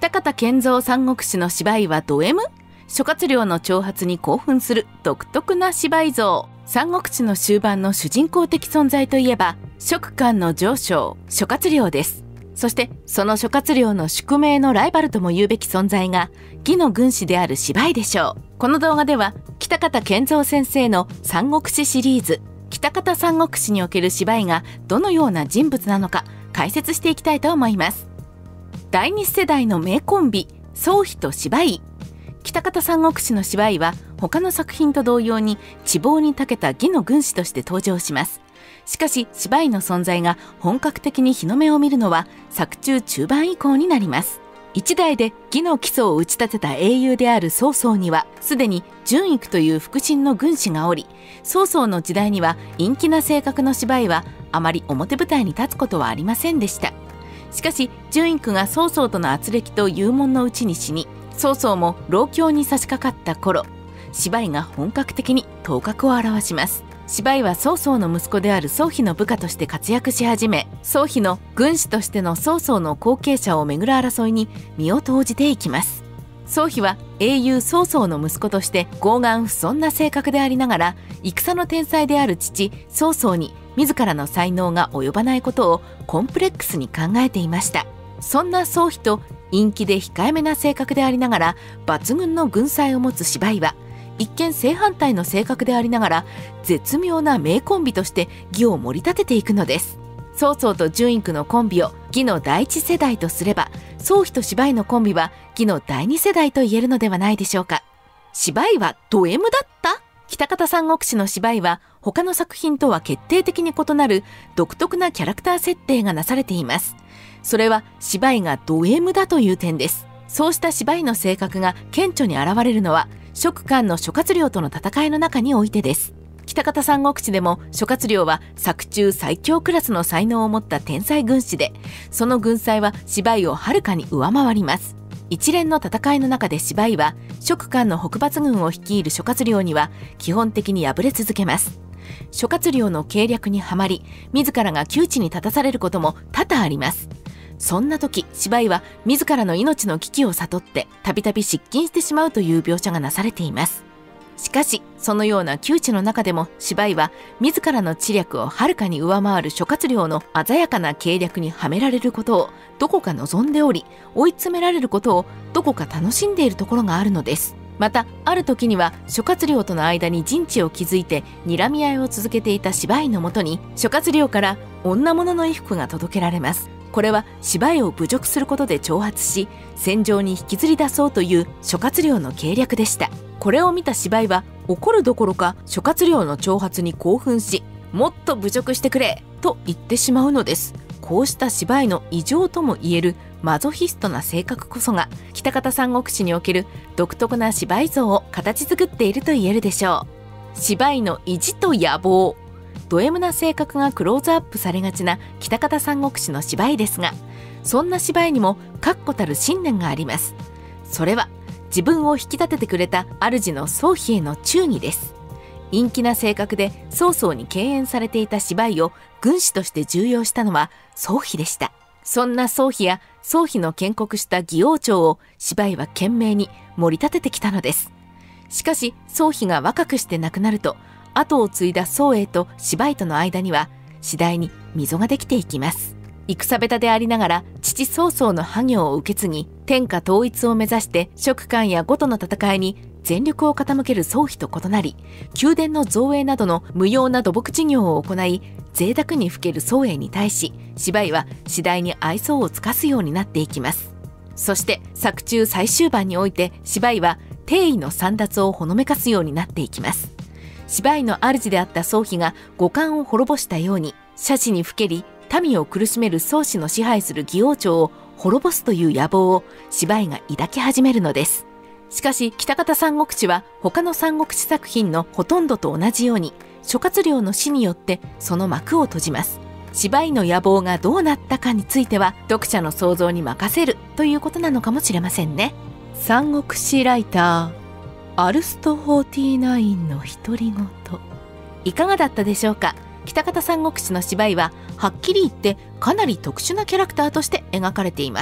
北方健三三国志の芝居はド M？ 諸葛亮の挑発に興奮する独特な芝居像。三国志の終盤の主人公的存在といえば蜀漢の丞相諸葛亮です。そしてその諸葛亮の宿命のライバルとも言うべき存在が魏の軍師である芝居でしょう。この動画では北方健三先生の三国志シリーズ北方三国志における芝居がどのような人物なのか解説していきたいと思います。第二世代の名コンビ曹丕と芝居。北方三国志の芝居は他の作品と同様に知謀に長けた魏の軍師として登場します。しかし芝居の存在が本格的に日の目を見るのは作中中盤以降になります。一代で魏の基礎を打ち立てた英雄である曹操にはすでに純育という腹心の軍師がおり、曹操の時代には陰気な性格の芝居はあまり表舞台に立つことはありませんでした。しかし純育が曹操との圧力と勇猛のうちに死に、曹操も老境に差し掛かった頃、芝居が本格的に頭角を現します。芝居は曹操の息子である曹丕の部下として活躍し始め、曹丕の軍師としての曹操の後継者をめぐる争いに身を投じていきます。曹丕は英雄曹操の息子として傲岸不遜な性格でありながら、戦の天才である父曹操に自らの才能が及ばないことをコンプレックスに考えていました。そんな曹丕と陰気で控えめな性格でありながら抜群の軍才を持つ芝居は、一見正反対の性格でありながら絶妙な名コンビとして魏を盛り立てていくのです。曹操と純育のコンビを魏の第一世代とすれば、曹丕と芝居のコンビは魏の第二世代と言えるのではないでしょうか。芝居はド M だった？北方三国志の芝居は他の作品とは決定的に異なる独特なキャラクター設定がなされています。それは芝居がド M だという点です。そうした芝居の性格が顕著に現れるのは蜀漢の諸葛亮との戦いの中においてです。北方三国志でも諸葛亮は作中最強クラスの才能を持った天才軍師で、その軍才は芝居をはるかに上回ります。一連の戦いの中で芝居は蜀漢の北伐軍を率いる諸葛亮には基本的に敗れ続けます。諸葛亮の計略にはまり、自らが窮地に立たされることも多々あります。そんな時、芝居は自らの命の危機を悟ってたびたび失禁してしまうという描写がなされています。しかしそのような窮地の中でも芝居は自らの知略をはるかに上回る諸葛亮の鮮やかな計略にはめられることをどこか望んでおり、追い詰められることをどこか楽しんでいるところがあるのです。またある時には諸葛亮との間に陣地を築いて睨み合いを続けていた芝居のもとに諸葛亮から女物の衣服が届けられます。これは芝居を侮辱することで挑発し戦場に引きずり出そうという諸葛亮の計略でした。これを見た芝居は怒るどころか諸葛亮の挑発に興奮し、もっと侮辱してくれと言ってしまうのです。こうした芝居の異常ともいえるマゾヒストな性格こそが北方三国志における独特な芝居像を形作っていると言えるでしょう。芝居の意地と野望。ド M な性格がクローズアップされがちな北方三国志の芝居ですが、そんな芝居にも確固たる信念があります。それは自分を引き立ててくれた主の曹丕への忠義です。陰気な性格で曹操に敬遠されていた芝居を軍師として重用したのは曹丕でした。そんな曹丕や曹丕の建国した義王朝を芝居は懸命に盛り立ててきたのです。しかし曹丕が若くして亡くなると、後を継いだ曹営と芝居との間には次第に溝ができていきます。戦下手でありながら父曹操の覇業を受け継ぎ、天下統一を目指して蜀漢や呉との戦いに全力を傾ける曹丕と異なり、宮殿の造営などの無用な土木事業を行い贅沢にふける曹営に対し、芝居は次第に愛想を尽かすようになっていきます。そして作中最終盤において芝居は帝位の簒奪をほのめかすようになっていきます。芝居の主であった曹丕が五漢を滅ぼしたように、奢侈にふけり民を苦しめる曹氏の支配する義王朝を滅ぼすという野望を芝居が抱き始めるのです。しかし北方三国志は他の三国志作品のほとんどと同じように諸葛亮の死によってその幕を閉じます。芝居の野望がどうなったかについては読者の想像に任せるということなのかもしれませんね。三国志ライターアルスト49の独り言、いかがだったでしょうか。北方三国志の芝居ははっきり言ってかなり特殊なキャラクターとして描かれています。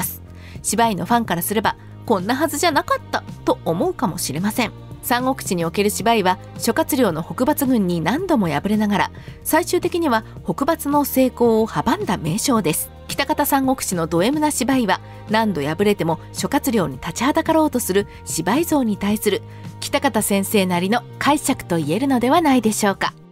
芝居のファンからすればこんなはずじゃなかったと思うかもしれません。三国志における芝居は諸葛亮の北伐軍に何度も敗れながら最終的には北伐の成功を阻んだ名将です。北方三国志のド M な芝居は何度敗れても諸葛亮に立ちはだかろうとする芝居像に対する北方先生なりの解釈と言えるのではないでしょうか。